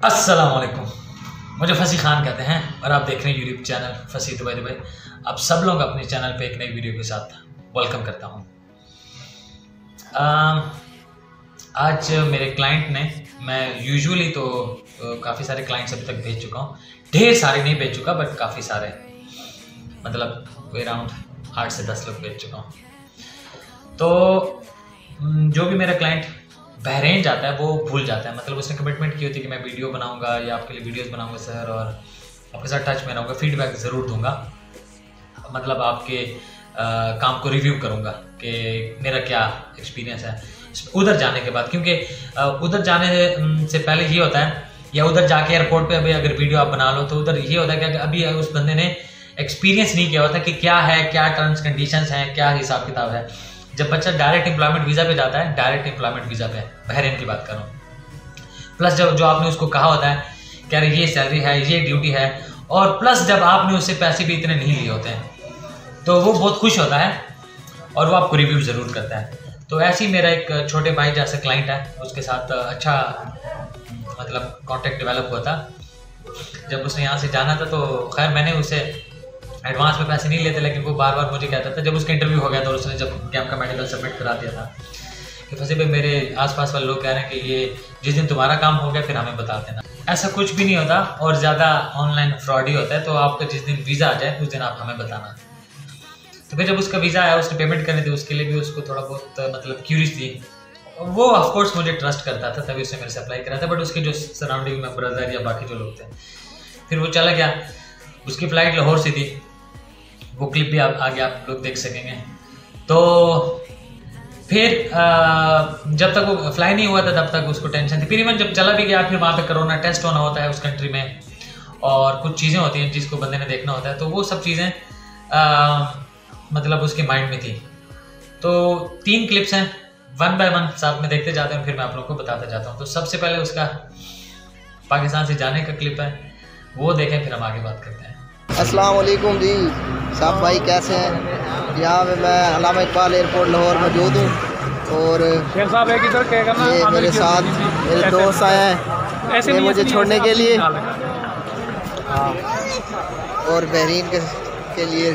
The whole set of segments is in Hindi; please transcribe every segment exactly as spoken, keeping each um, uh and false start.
अस्सलाम वालेकुम। मुझे फसी खान कहते हैं और आप देख रहे हैं यूट्यूब चैनल फसी दुबई दुबई। आप सब लोग अपने चैनल पे एक नई वीडियो के साथ वेलकम करता हूँ। आज मेरे क्लाइंट ने, मैं यूजुअली तो काफ़ी सारे क्लाइंट्स अभी तक भेज चुका हूँ, ढेर सारे नहीं भेज चुका बट काफ़ी सारे, मतलब कोई अराउंड आठ से दस लोग भेज चुका हूँ। तो जो भी मेरा क्लाइंट बहरीन जाता है वो भूल जाता है, मतलब उसने कमिटमेंट की होती है कि मैं वीडियो बनाऊंगा या आपके लिए वीडियोस बनाऊंगा सर, और आपके साथ टच में रहूँगा, फीडबैक ज़रूर दूंगा, मतलब आपके आ, काम को रिव्यू करूंगा कि मेरा क्या एक्सपीरियंस है उधर जाने के बाद। क्योंकि उधर जाने से पहले ये होता है, या उधर जाके एयरपोर्ट पे अभी अगर वीडियो आप बना लो तो उधर ये होता है कि अभी उस बंदे ने एक्सपीरियंस नहीं किया होता कि क्या है, क्या टर्म्स कंडीशंस हैं, क्या हिसाब किताब है। जब बच्चा डायरेक्ट एम्प्लॉयमेंट वीज़ा पे जाता है, डायरेक्ट एम्प्लॉयमेंट वीज़ा पे, बहरीन की बात करूँ, प्लस जब जो आपने उसको कहा होता है कि अरे ये सैलरी है, ये ड्यूटी है, और प्लस जब आपने उससे पैसे भी इतने नहीं लिए होते हैं, तो वो बहुत खुश होता है और वो आपको रिव्यू ज़रूर करता है। तो ऐसे ही मेरा एक छोटे भाई जैसा क्लाइंट है, उसके साथ अच्छा मतलब कॉन्टेक्ट डेवलप हुआ था। जब उसने यहाँ से जाना था तो खैर मैंने उसे एडवांस में पैसे नहीं लेते, लेकिन वो बार बार मुझे कहता था, जब उसका इंटरव्यू हो गया था और उसने जब कैंप का मेडिकल सबमिट करा दिया था, कि फसी भाई मेरे आसपास वाले लोग कह रहे हैं कि ये जिस दिन तुम्हारा काम हो गया फिर हमें बता देना। ऐसा कुछ भी नहीं होता और ज़्यादा ऑनलाइन फ्रॉड ही होता है। तो आपका जिस दिन वीज़ा आ जाए उस दिन आप हमें बताना। तो फिर जब उसका वीज़ा आया, उसने पेमेंट करनी थी, उसके लिए भी उसको थोड़ा बहुत मतलब क्यूरियस थी। वो ऑफकोर्स मुझे ट्रस्ट करता था, तभी उसने मेरे से अप्लाई करा था, बट उसके जो सराउंडिंग में ब्रदर या बाकी जो लोग थे, फिर वो चला गया। उसकी फ़्लाइट लाहौर से थी, वो क्लिप भी आप आगे आप लोग देख सकेंगे। तो फिर आ, जब तक वो फ्लाई नहीं हुआ था तब तक उसको टेंशन थी। फिर इवन जब चला भी गया, फिर वहाँ पे कोरोना टेस्ट होना होता है उस कंट्री में, और कुछ चीज़ें होती हैं जिसको बंदे ने देखना होता है, तो वो सब चीज़ें मतलब उसके माइंड में थी। तो तीन क्लिप्स हैं, वन बाय वन साथ में देखते जाते हैं, फिर मैं आप लोगों को बताता जाता हूँ। तो सबसे पहले उसका पाकिस्तान से जाने का क्लिप है, वो देखें, फिर हम आगे बात करते हैं। अस्सलाम वालेकुम जी साहब, भाई कैसे हैं? यहाँ पे मैं अल्लामा इकबाल एयरपोर्ट लाहौर मौजूद हूँ, और ये मेरे साथ मेरे दोस्त आए हैं ये मुझे छोड़ने के लिए, हाँ, और बहरीन के, के लिए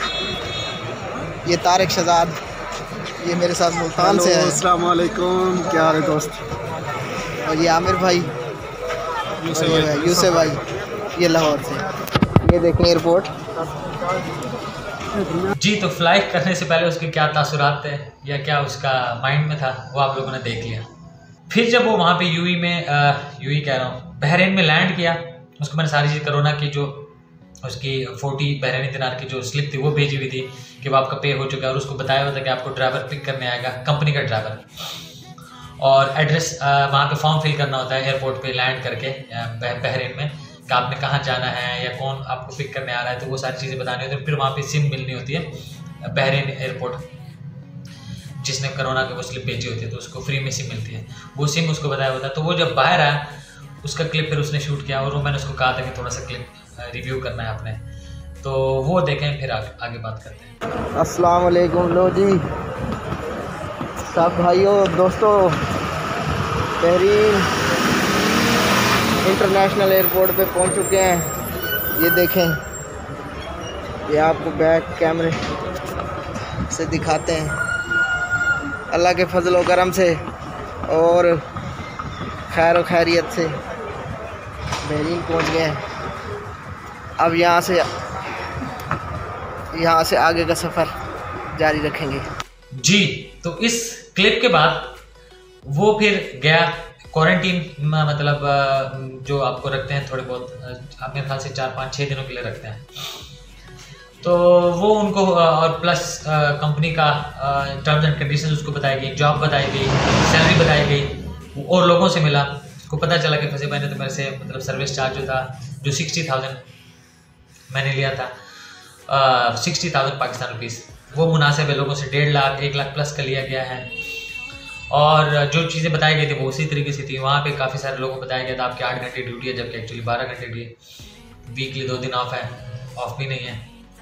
ये तारिक शहजाद, ये मेरे साथ मुल्तान से है। अस्सलाम वालेकुम, क्या हाल है दोस्त? और ये आमिर भाई, यूसुफ भाई, ये लाहौर से। ये देखें एयरपोर्ट जी। तो फ्लाई करने से पहले उसके क्या तासुरात थे या क्या उसका माइंड में था, वो आप लोगों ने देख लिया। फिर जब वो वहाँ पे यूई में यूई कह रहा हूँ बहरीन में लैंड किया, उसको मैंने सारी चीज़ कोरोना की जो उसकी फोर्टी बहरीनी दिनार की जो स्लिप थी वो भेजी हुई थी कि वो आपका पे हो चुका है, और उसको बताया हुआ था कि आपको ड्राइवर पिक करने आएगा, कंपनी का ड्राइवर, और एड्रेस वहाँ पे फॉर्म फिल करना होता है एयरपोर्ट पे लैंड करके बहरीन में, कि आपने कहाँ जाना है या कौन आपको पिक करने आ रहा है, तो वो सारी चीज़ें बतानी होती है। फिर वहाँ पे सिम मिलनी होती है बहरीन एयरपोर्ट, जिसने कोरोना की वो स्लिप भेजी होती है तो उसको फ्री में सिम मिलती है, वो सिम उसको बताया होता है। तो वो जब बाहर आया उसका क्लिप फिर उसने शूट किया, और वो मैंने उसको कहा था कि थोड़ा सा क्लिप रिव्यू करना है आपने, तो वो देखें, फिर आगे, आगे बात करते हैं। अस्सलाम वालेकुम। लो जी सब भाइयों दोस्तों, बहरीन इंटरनेशनल एयरपोर्ट पे पहुंच चुके हैं। ये देखें, ये आपको बैक कैमरे से दिखाते हैं, अल्लाह के फजल व करम से और खैर व खैरियत से बहरीन पहुंच गए हैं। अब यहाँ से यहाँ से आगे का सफ़र जारी रखेंगे जी। तो इस क्लिप के बाद वो फिर गया क्वारंटीन, मतलब जो आपको रखते हैं थोड़े बहुत, अपने ख्याल से चार पाँच छः दिनों के लिए रखते हैं, तो वो उनको, और प्लस कंपनी का टर्म्स एंड कंडीशंस उसको बताई गई, जॉब बताई गई, सैलरी बताई गई, और लोगों से मिला, उसको पता चला कि फसी भाई ने तो मेरे से मतलब सर्विस चार्ज जो था, जो सिक्सटी थाउजेंड मैंने लिया था, सिक्सटी थाउजेंड पाकिस्तान रुपीज़, वो मुनासिब है, लोगों से डेढ़ लाख एक लाख प्लस का लिया गया है, और जो चीज़ें बताई गई थी वो उसी तरीके से थी। वहाँ पे काफ़ी सारे लोगों को बताया गया था आपकी आठ घंटे ड्यूटी है, जबकि एक्चुअली बारह घंटे ड्यूटी, वीकली दो दिन ऑफ है, ऑफ भी नहीं है।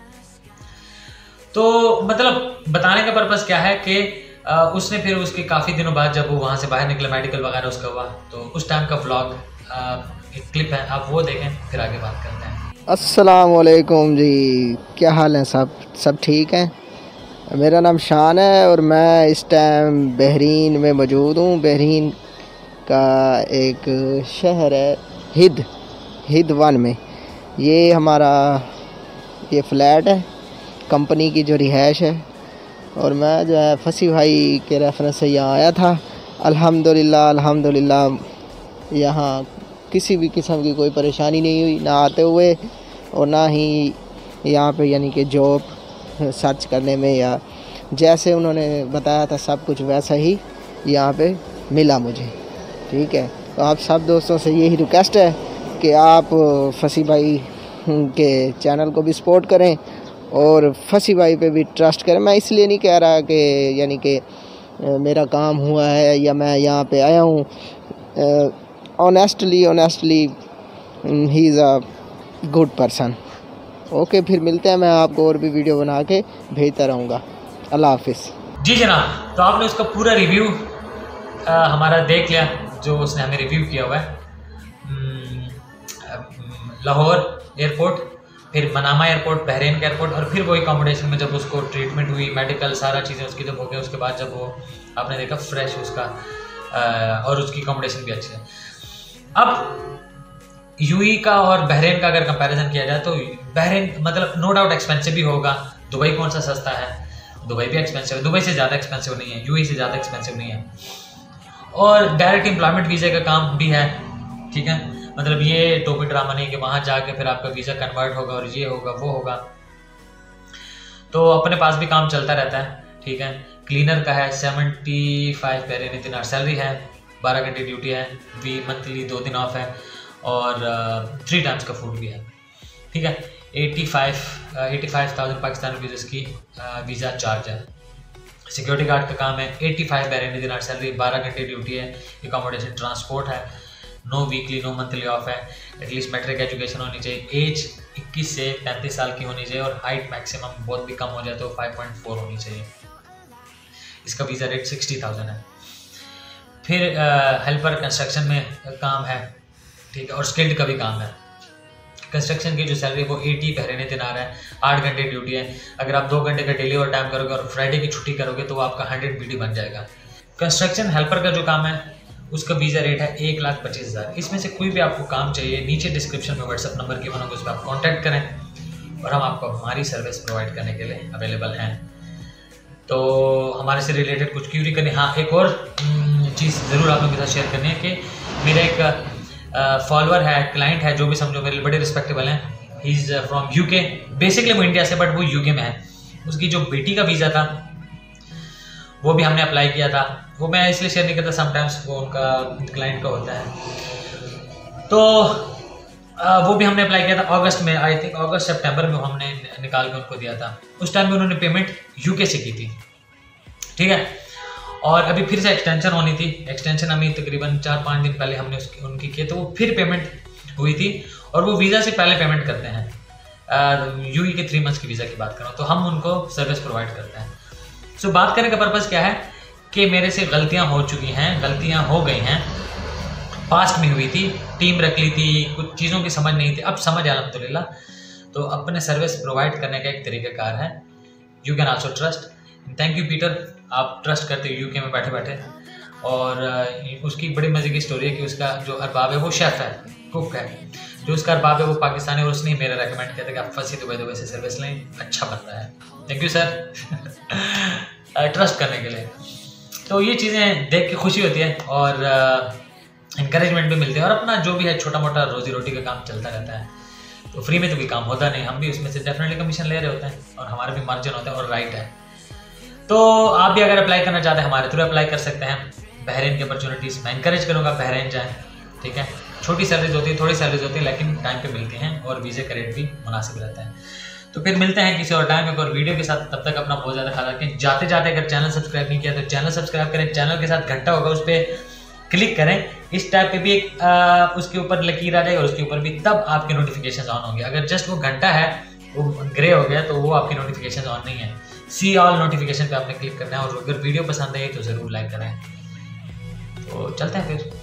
तो मतलब बताने का पर्पज़ क्या है कि उसने फिर उसके काफ़ी दिनों बाद जब वो वहाँ से बाहर निकला, मेडिकल वगैरह उसका हुआ, तो उस टाइम का व्लॉग एक क्लिप है, आप वो देखें फिर आगे बात करते हैं। अस्सलाम वालेकुम जी, क्या हाल है? सब सब ठीक हैं? मेरा नाम शान है और मैं इस टाइम बहरीन में मौजूद हूँ। बहरीन का एक शहर है हिद, हिद वन में। ये हमारा ये फ्लैट है, कंपनी की जो रिहाइश है। और मैं जो है फसी भाई के रेफरेंस से यहाँ आया था। अल्हम्दुलिल्लाह अल्हम्दुलिल्लाह यहाँ किसी भी किस्म की कोई परेशानी नहीं हुई, ना आते हुए और ना ही यहाँ पे यानी कि जॉब सर्च करने में, या जैसे उन्होंने बताया था सब कुछ वैसा ही यहाँ पे मिला मुझे। ठीक है, तो आप सब दोस्तों से यही रिक्वेस्ट है कि आप फसी भाई के चैनल को भी सपोर्ट करें और फसी भाई पे भी ट्रस्ट करें। मैं इसलिए नहीं कह रहा कि यानी कि मेरा काम हुआ है या मैं यहाँ पे आया हूँ। Honestly honestly he is a good person. Okay, फिर मिलते हैं। मैं आपको और भी वीडियो बना के भेजता रहूँगा। अल्लाह हाफिज़। जी जनाब, तो आपने उसका पूरा रिव्यू आ, हमारा देख लिया जो उसने हमें रिव्यू किया हुआ है। लाहौर एयरपोर्ट, फिर मनामा एयरपोर्ट, बहरीन का एयरपोर्ट, और फिर वो अकोमोडेशन में जब उसको ट्रीटमेंट हुई, मेडिकल सारा चीज़ें उसकी जब हो गया, उसके बाद जब वो आपने देखा फ्रेश उसका आ, और उसकी अकोमोडेशन भी अच्छी है। अब यूई का और बहरीन का अगर कंपैरिजन किया जाए तो बहरीन मतलब नो डाउट एक्सपेंसिव भी होगा। दुबई कौन सा सस्ता है? दुबई भी एक्सपेंसिव है, दुबई से ज़्यादा एक्सपेंसिव नहीं है, यूई से ज़्यादा एक्सपेंसिव नहीं है। और डायरेक्ट एम्प्लॉयमेंट वीज़े का काम भी है। ठीक है, मतलब ये टोपी ड्रामा नहीं कि वहाँ जाके फिर आपका वीज़ा कन्वर्ट होगा और ये होगा वो होगा। तो अपने पास भी काम चलता रहता है। ठीक है, क्लीनर का है सेवेंटी फाइव बहरीनी दिनार सैलरी है, बारह घंटे ड्यूटी है, वी मंथली दो दिन ऑफ है और थ्री टाइम्स का फूड भी है। ठीक है, eighty five eighty five thousand Pakistan rupees की वीज़ा चार्ज है। सिक्योरिटी गार्ड का काम है, एटी फाइव बहरीनी दिनार सैलरी, बारह घंटे ड्यूटी है, एकोमोडेशन ट्रांसपोर्ट है, no weekly no monthly off है, एटलीस्ट मैट्रिक एजुकेशन होनी चाहिए, एज इक्कीस से पैंतीस साल की होनी चाहिए और हाइट मैक्सिमम बहुत भी कम हो जाए तो फाइव पॉइंट फोर होनी चाहिए। इसका वीज़ा रेट सिक्सटी थाउजेंड है। फिर हेल्पर कंस्ट्रक्शन में काम है। ठीक है, और स्किल्ड का भी काम है। कंस्ट्रक्शन की जो सैलरी है वो एटी बहरीनी दिनार है, आठ घंटे ड्यूटी है। अगर आप दो घंटे का डेली ओवर टाइम करोगे और फ्राइडे की छुट्टी करोगे तो आपका हंड्रेड बीडी बन जाएगा। कंस्ट्रक्शन हेल्पर का जो काम है उसका वीज़ा रेट है एक लाख पच्चीस हज़ार। इसमें से कोई भी आपको काम चाहिए, नीचे डिस्क्रिप्शन में व्हाट्सअप नंबर गिवन होगा, उस पर आप कॉन्टैक्ट करें और हम आपको हमारी सर्विस प्रोवाइड करने के लिए अवेलेबल हैं। तो हमारे से रिलेटेड कुछ क्यूरी करनी, हाँ एक और चीज़ ज़रूर आप लोगों के साथ शेयर करनी है कि मेरा एक फॉलोअर है, क्लाइंट है, जो भी समझो मेरे बड़े रिस्पेक्टेबल हैं। He is from UK, basically वो इंडिया से बट वो यूके में है। उसकी जो बेटी का वीज़ा था वो भी हमने अप्लाई किया था। वो मैं इसलिए शेयर नहीं करता, समटाइम्स वो उनका क्लाइंट का होता है। तो आ, वो भी हमने अप्लाई किया था अगस्त में, आई थिंक अगस्त सितंबर में हमने निकाल के उनको दिया था। उस टाइम में उन्होंने पेमेंट यूके से की थी। ठीक है, और अभी फिर से एक्सटेंशन होनी थी। एक्सटेंशन अभी तकरीबन चार पाँच दिन पहले हमने उसकी उनकी की, तो वो फिर पेमेंट हुई थी और वो वीज़ा से पहले पेमेंट करते हैं। यूई के थ्री मंथ्स की वीज़ा की बात करूँ तो हम उनको सर्विस प्रोवाइड करते हैं। सो so, बात करने का पर्पज़ क्या है कि मेरे से गलतियां हो चुकी हैं, गलतियां हो गई हैं, पास्ट में हुई थी, टीम रख ली थी, कुछ चीज़ों की समझ नहीं थी, अब समझ है अल्हम्दुलिल्लाह। तो अपने सर्विस प्रोवाइड करने का एक तरीक़ाकार है। You can also trust. Thank you Peter, आप ट्रस्ट करते हो यूके में बैठे बैठे। और उसकी बड़ी मज़े की स्टोरी है कि उसका जो अरबाब है वो शेफ़ है, कुक है। जो उसका अरबाब है वो पाकिस्तानी और उसने मेरा रेकमेंड किया था कि आप फंसी दुबई दुबई से सर्विस लें, अच्छा बनता है। थैंक यू सर ट्रस्ट करने के लिए। तो ये चीज़ें देख के खुशी होती है और इंकरेजमेंट भी मिलती है और अपना जो भी है छोटा मोटा रोजी रोटी का काम चलता रहता है। तो फ्री में तो कोई काम होता नहीं, हम भी उसमें से डेफिनेटली कमीशन ले रहे होते हैं और हमारा भी मार्जिन होता है और राइट है। तो आप भी अगर अप्लाई करना चाहते हैं हमारे थ्रू अप्लाई कर सकते हैं। बहरीन की अपॉर्चुनिटीज़ मैं इंकरेज करूँगा, बहरीन जाएँ। ठीक है, छोटी सैलरीज होती है, थोड़ी सैलरीज होती है, लेकिन टाइम पे मिलती हैं और वीज़े का रेट भी मुनासिब रहता है। तो फिर मिलते हैं किसी और टाइम एक और वीडियो के साथ। तब तक अपना बहुत ज़्यादा ख्याल रखें। जाते जाते अगर चैनल सब्सक्राइब नहीं किया तो चैनल सब्सक्राइब करें, चैनल के साथ घंटा होगा उस पर क्लिक करें। इस टाइप पे भी एक आ, उसके ऊपर लकीर आ जाए और उसके ऊपर भी, तब आपके नोटिफिकेशन ऑन होंगे। अगर जस्ट वो घंटा है वो ग्रे हो गया तो वो आपकी नोटिफिकेशन ऑन नहीं है। सी ऑल नोटिफिकेशन पे आपने क्लिक करना है और अगर वीडियो पसंद आई तो ज़रूर लाइक करें। तो चलते हैं फिर।